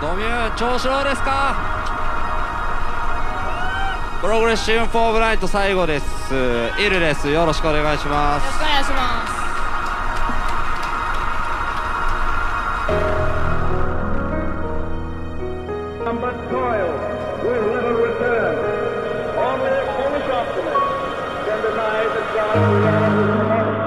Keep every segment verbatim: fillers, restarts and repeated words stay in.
ドミュー調子どうですか？プログレッシブフォーブナイト最後です。イルです。よろしくお願いします。 よろしくお願いします。 But toil will never return. Only a foolish optimist can deny the God reality of tomorrow.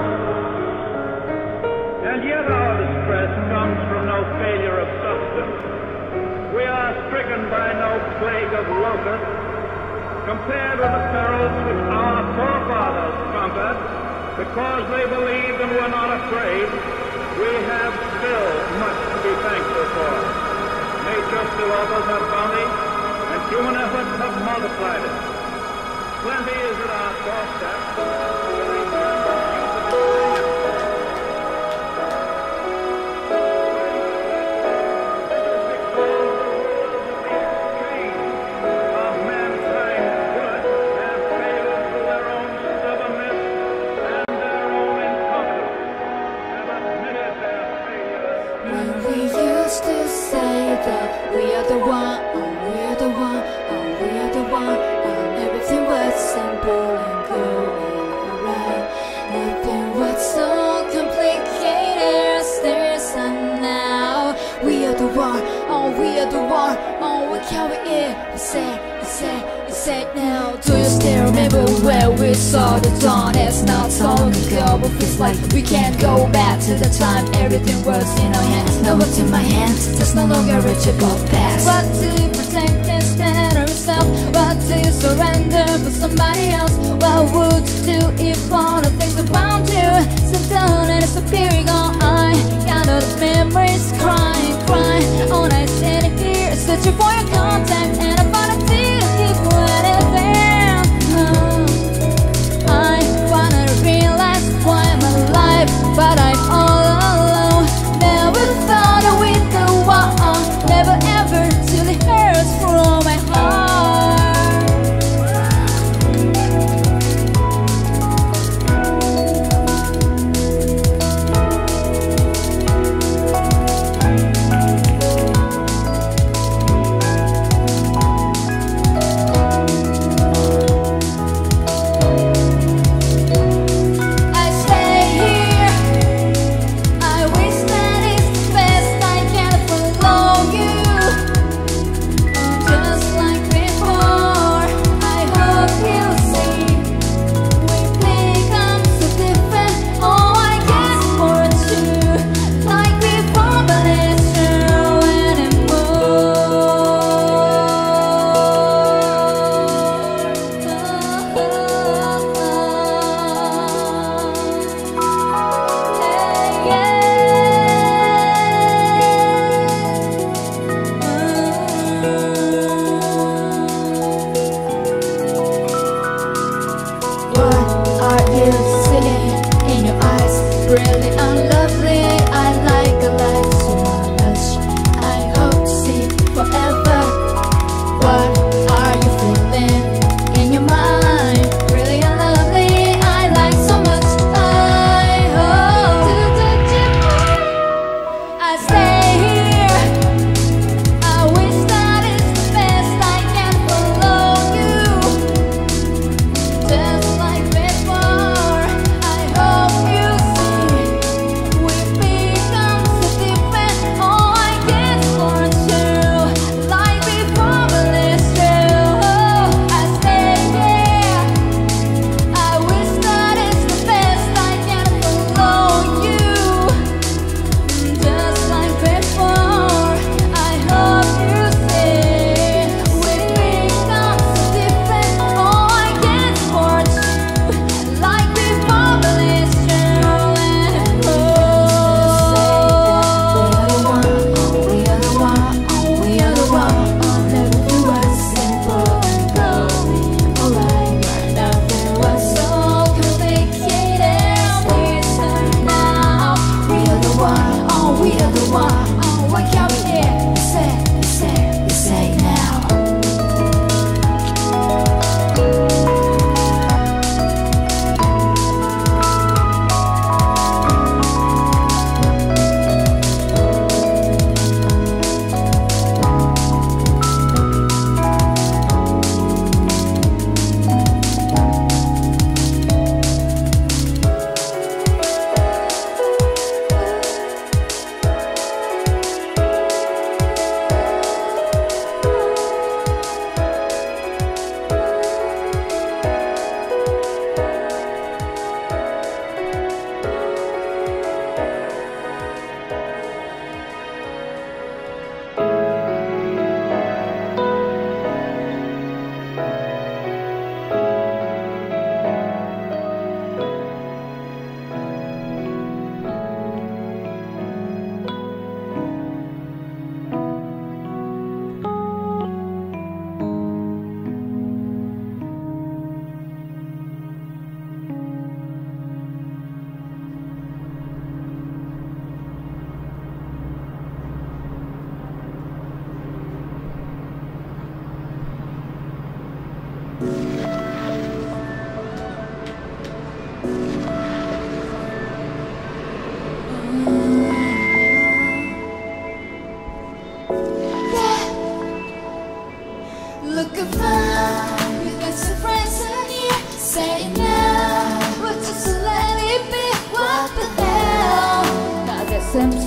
And yet our distress comes from no failure of substance. We are stricken by no plague of locusts. Compared with the perils which our forefathers conquered, because they believed and were not afraid, we have still much to be thankful for. Nature still offers her bounty, and human efforts have multiplied it. Plenty is at our doorstep. We are the one, oh we are the one, oh we are the one, oh everything was simple and going alright. Nothing was so complicated as this and now. We are the one, oh we are the one, oh we carry it. We say, we say, we say now. Do you still remember where we saw the dawn? It's not so long ago, but feels like we can't go back to the time everything was in our hands. Now what's in my hands? There's no longer reachable past. What do you protect instead of yourself? What do you surrender for somebody else? What would you do if all the things around you sit down and disappearing? Oh, I got all the memories, crying, crying. All night sitting here, searching for your contact, and I found a deep, deep anything. Oh, I wanna realize why I'm alive, but I'm all alone. Never thought that we'd go on, never ever till it hurts from my heart.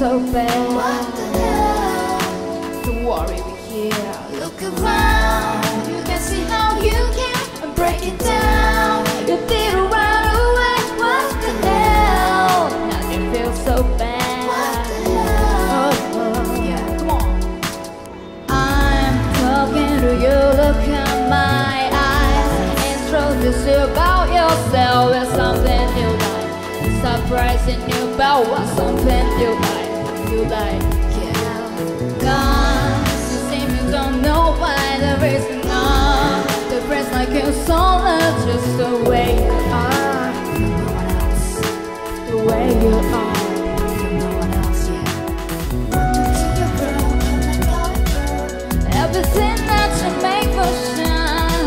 so bad. What the hell? Don't worry, we're here. Look around, you can see how you can break it down. You didn't run away. What the hell? Now you feel so bad. What the hell? Oh, oh. Yeah, come on. I'm talking to you. Look at my eyes. Introduce you about yourself. There's something you like. Surprising you about what something you like. You like, yeah. God, you seem you don't know why there is none. The friends like you so love just the way you are. No one else. The way you are. No one else, yeah. Everything that you make us shine.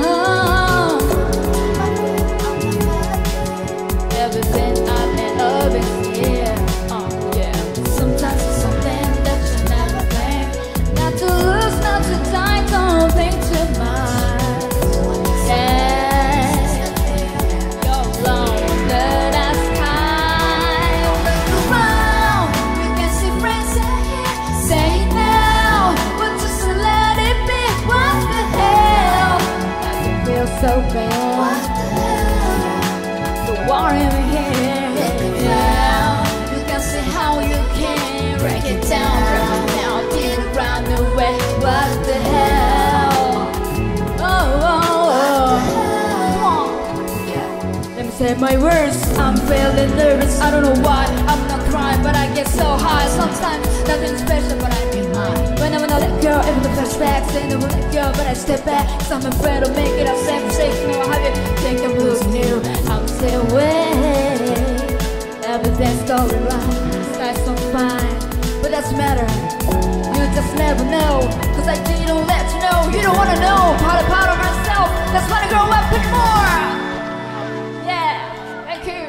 Everything I met of is here. Oh yeah. Sometimes it's something that you never think. Not to lose, not to die, don't think too much. Yeah. You're alone under the sky. Look around, you can see friends ahead. Say it now, but just let it be. What the hell? Now you feel so bad. What the hell? Don't worry, we're here. Yeah. You can see how you can break it down, break it down, didn't run away. What the hell? Oh, oh, oh. Come on. Yeah. Let me say my words. I'm feeling nervous. I don't know why. I'm not crying, but I get so high. Sometimes nothing special, but I get high. When I wanna let go, even the flashbacks, they never let go, but I step back. Cause I'm afraid to make it. I'm safe, safe. Now how you think I'm losing you? I'm still waiting. Everything's going right. Sky's so fine, but that's matter. You just never know. Cause I didn't let you know. You don't wanna know. Part of part of myself. That's when I grow up and more. Yeah, thank you.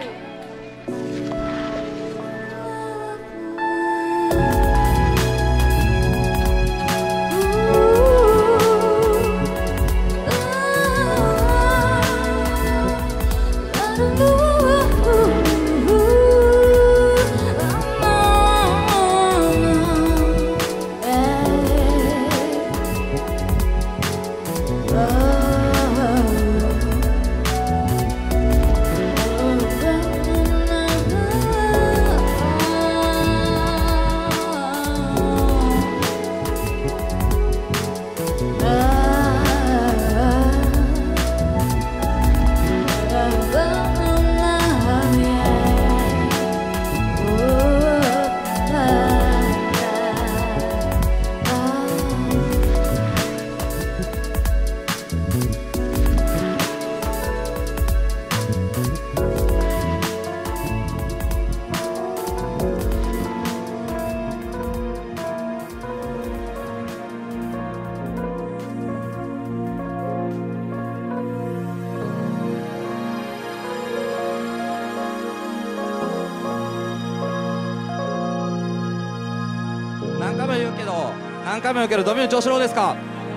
何回も言うけど何回も言うけどドミューン調子どうですか？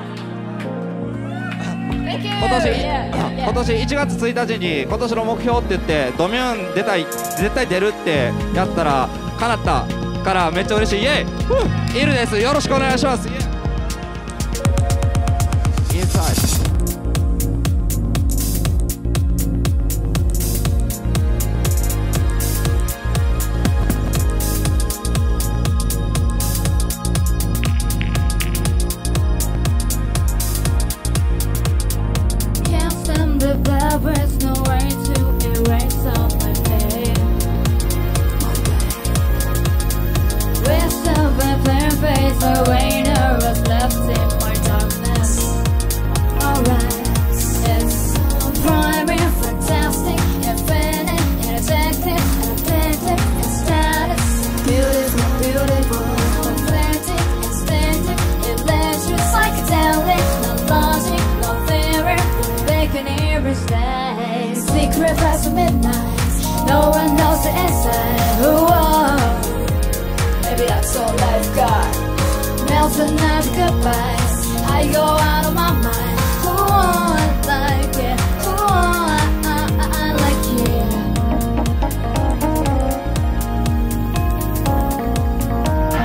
Thank you. 今年 Yeah, yeah, yeah. 今年いちがつついたちに今年の目標って言ってドミューン出たい絶対出るってやったら叶ったからめっちゃ嬉しい。イエイ。ふうイルです。よろしくお願いします。イエイ。Inside. There's no way to erase all my pain. We're still preparing face away, nervous left in my darkness. Alright, it's primary, fantastic, infinite, energetic, authentic, ecstatic, beautiful, beautiful, authentic, aesthetic, electric, psychedelic, no logic, no theory, awakening. Stay. Secret past midnight. No one knows the inside. Whoa. Maybe that's all I've got. Melting out the goodbyes. I go out of my mind. Whoa, I like it. Whoa, I, I, I like it.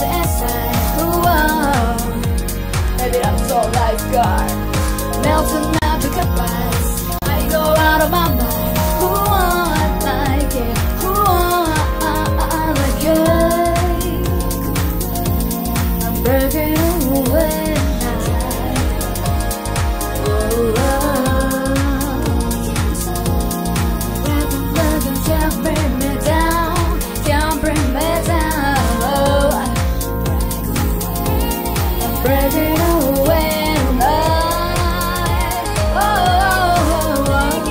the inside. Whoa, maybe that's all I've got. Melting out the goodbyes, I go out of my mind. Whoa, I like it. Whoa, I, I, I like it. I'm breaking away now. Whoa, can't bring me down, can't bring me down. I'm breaking away tonight. Oh,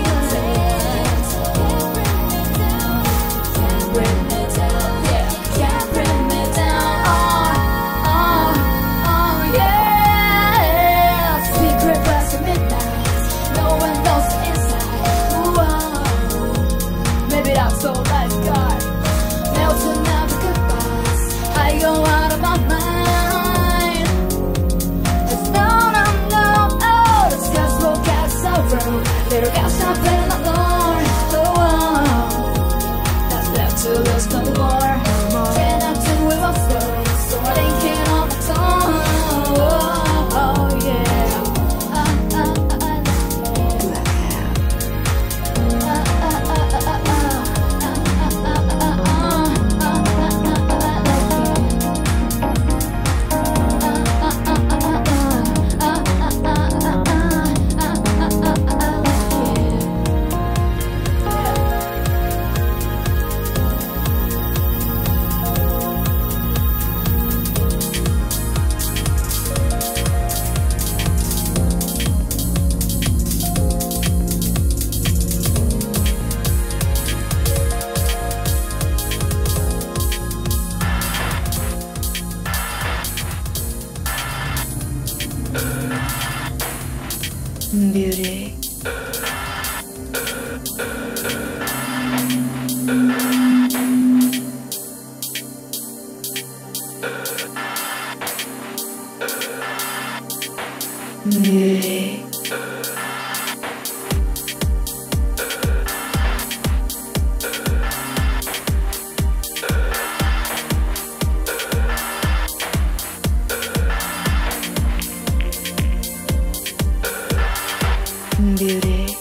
can't bring me down, yeah, can't bring me down. Oh, oh, oh, yeah. Secret past midnight, no one knows the inside. Whoa. Maybe that's all I've got. Melting out the goodbyes, I go out of my mind. It's no, no, no, oh, the skies will get so rough. Little girls are playing alone. Oh, that's left to lose no more. Cannot do it my flow, so I ain't getting on my tongue. Oh, oh, yeah. Ah, ah, ah, ah, Beauty. Beauty. Beauty.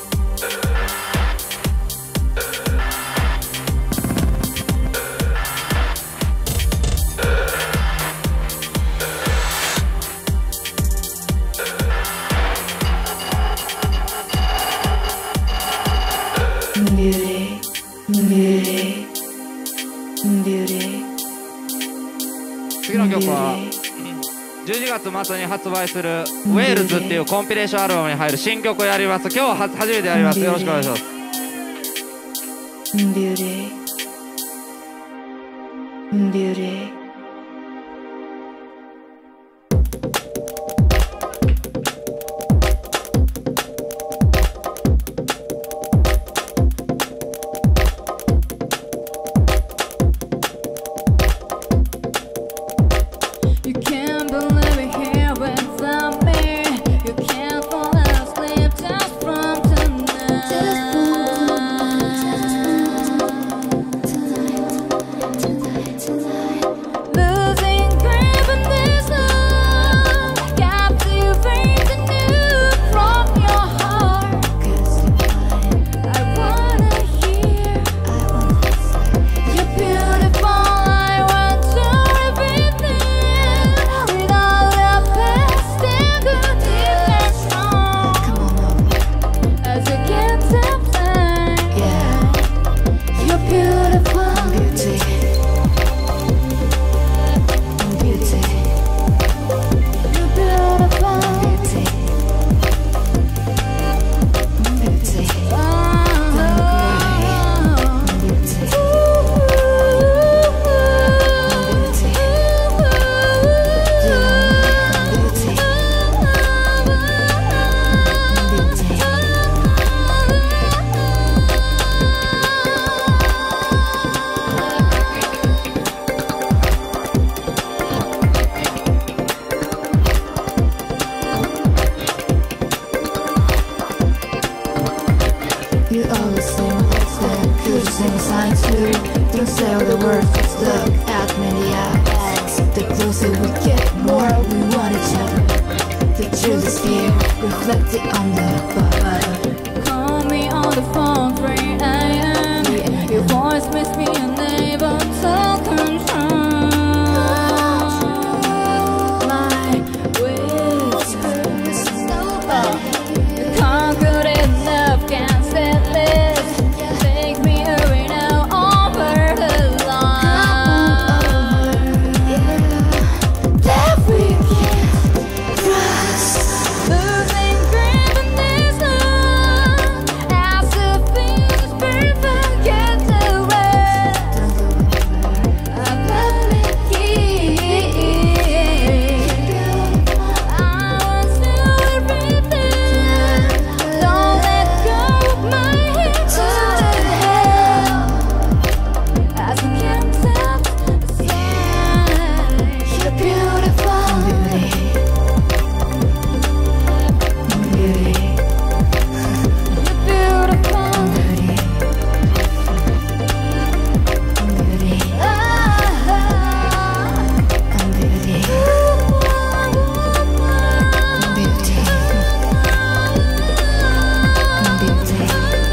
Beauty, beauty, beauty. 次の曲はじゅうにがつ末に発売する「ウェールズ」っていうコンピレーションアルバムに入る新曲をやります。今日は初めてやります。よろしくお願いします。 Beauty, beauty. You can't believe it here without me. You can't fall asleep just from tonight. Losing grip in this love, captivating you from your heart. I wanna hear you're beautiful. I want to repeat it with all the best and good intentions. As you get to play, yeah, you're beautiful. Beauty, beauty, you're beautiful. Beauty, beauty, you always sing like that. You sing signs too. Don't say all the words, just look at me in the eyes. The blue closer we get, more we want each other. The truth is here, reflected on the bottom. Call me on the phone, three a m Your voice makes me unable to control my whispers. The concrete love can't stand this. Take me away now over the line. That we can't trust. Losing grip in this love, as the things perfect get away. I believe I was still everything. Don't let go of my hand to the hell. As I can't stop the sky. You're beautiful, beauty, beauty, You're beautiful. beauty, beauty, Ah, I'm beauty, ah, beauty, I'm beauty,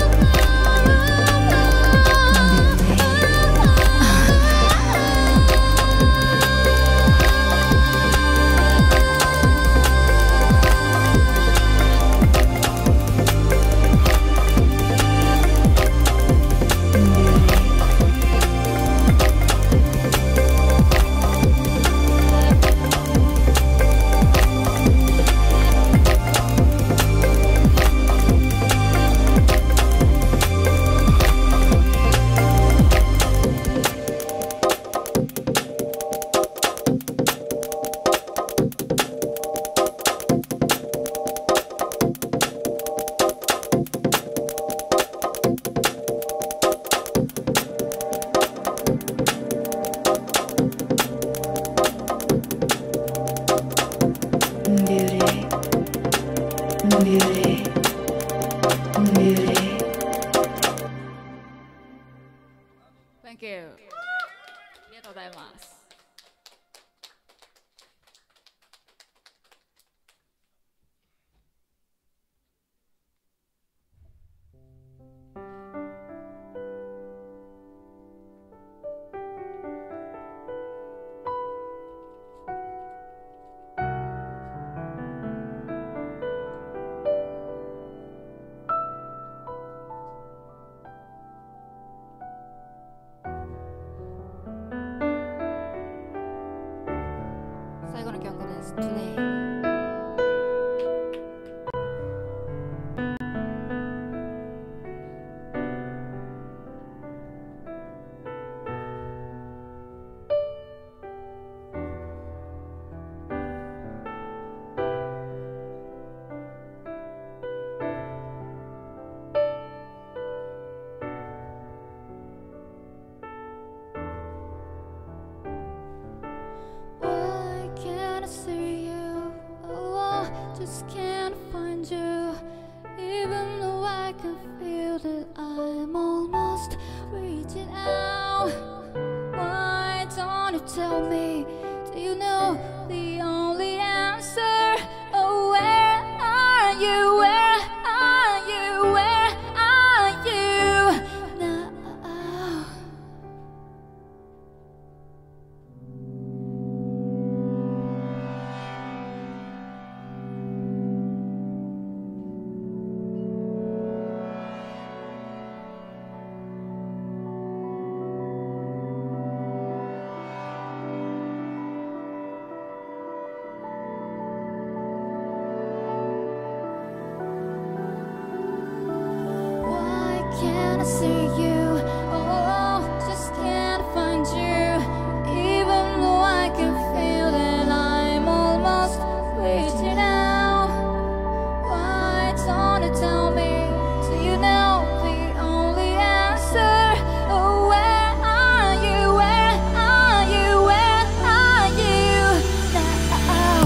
beauty, beauty. Thank you. ありがとうございます。最後の曲です。Today。 Why can't I see you? Oh, I just can't find you. Even though I can feel that I'm almost reaching out. Why don't you tell me? Do you know the only answer? Oh, where are you? Where are you? Where are you now? Why can't I see you? Oh, just can't find you. Even though I can feel that I'm almost reaching out. Why don't you tell me? Do you know the only answer? Oh, where are you? Where are you? Where are you now?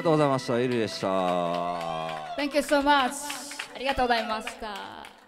がとうございました。エルでした。 Thank you so much ありがとうございました。